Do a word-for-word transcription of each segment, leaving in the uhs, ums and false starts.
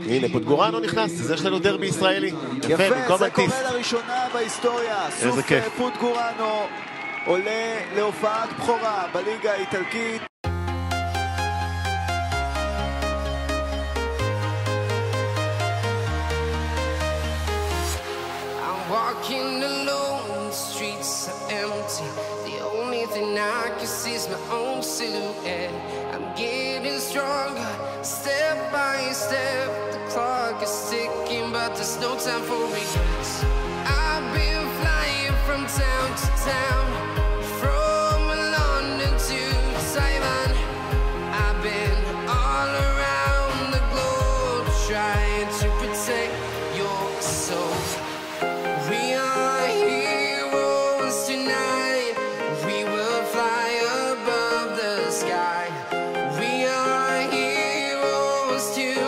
הנה, פוטגורנו נכנס, זה יש לנו דרבי ישראלי. יפה, זה קורה לראשונה בהיסטוריה. סוף פוטגורנו עולה להופעת בכורה בליגה האיטלקית. Walking alone, the streets are empty. The only thing I can see is my own silhouette. I'm getting stronger, step by step. The clock is ticking, but there's no time for regrets. I've been flying from town to town, from London to Taiwan. I've been all around the globe, trying to protect your soul. We are heroes tonight. We will fly above the sky. We are heroes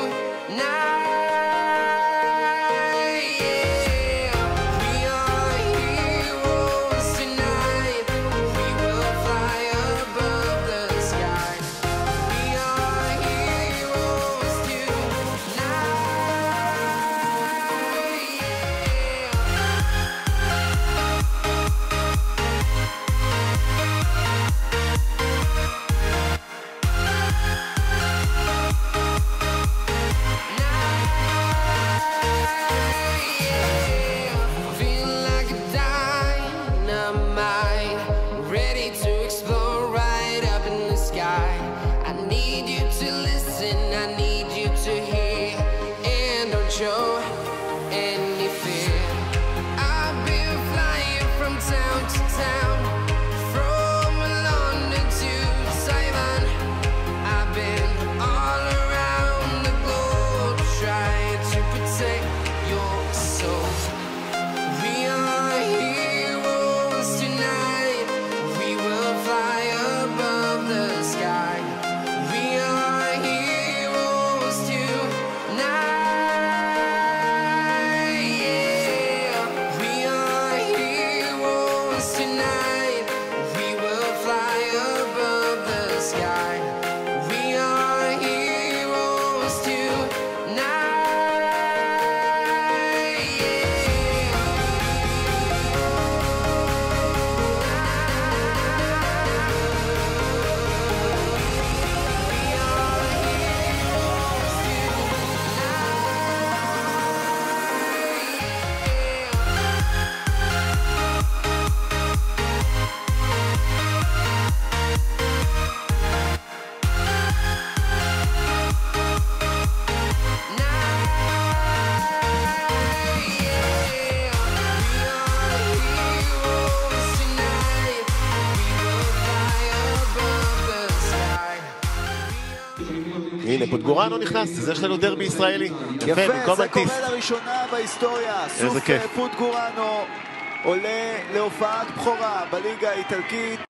tonight. Yeah. We are heroes tonight. We will fly above the sky. We are heroes tonight. Show any fear. I've been flying from town to town, from London to Taiwan. I've been all around the globe, trying to protect your soul. We are heroes tonight. We will fly above the sky. We are heroes tonight. Tonight, we will fly above the sky. We are heroes tonight. הנה, פוטגורנו נכנס, זה יש לנו דרבי ישראלי. יפה, זה קורה לראשונה בהיסטוריה. סוף פוטגורנו עולה להופעת בכורה בליגה האיטלקית.